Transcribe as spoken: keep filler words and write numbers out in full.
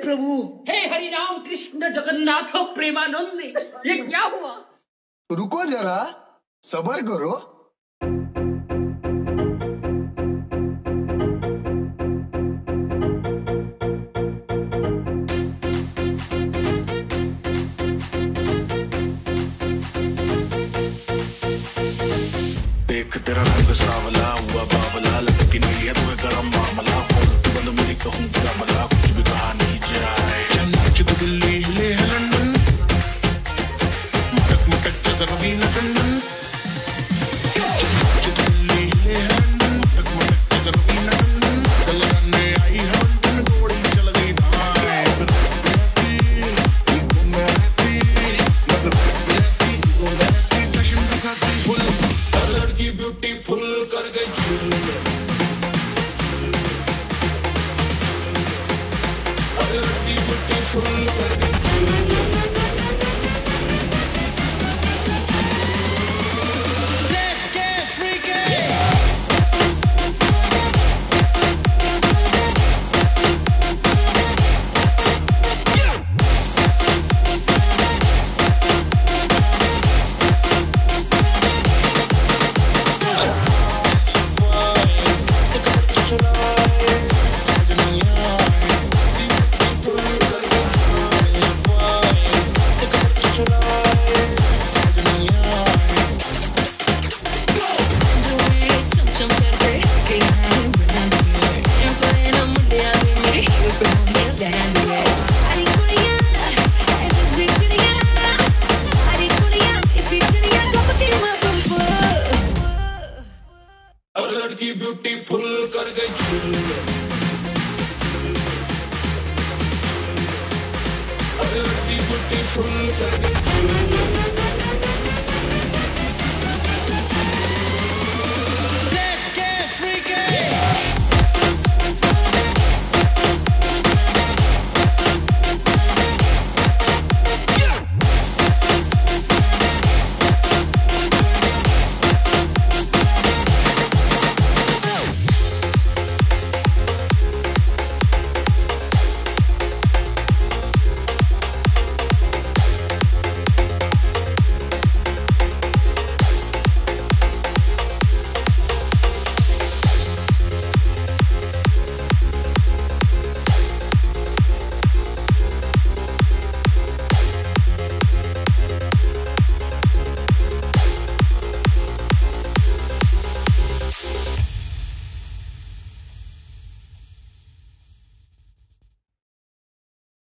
प्रभु। हे हरि राम कृष्ण जगन्नाथ प्रेमानंद, ये क्या हुआ? रुको जरा, सब्र करो। देख तेरा रंग सावला हुआ बावला, लटकी नहीं है तुम्हें गरम मामला। बंद मेरी कहूँ क्या मला, कुछ भी कहा नहीं जाए। चल दिल्ली ले लंदन, मटक मटक जरा भी न कंदन। दिल्ली ले लंदन, मटक मटक जरा भी न कंदन। दलने आई है लंदन, घोड़ी चल गई धारे। मैं रहती, मगर रहती, वो रहती, टशन दिखाती फुल। लड़की ब्यूटीफुल कर गई झूल, लड़की ब्यूटीफुल कर गई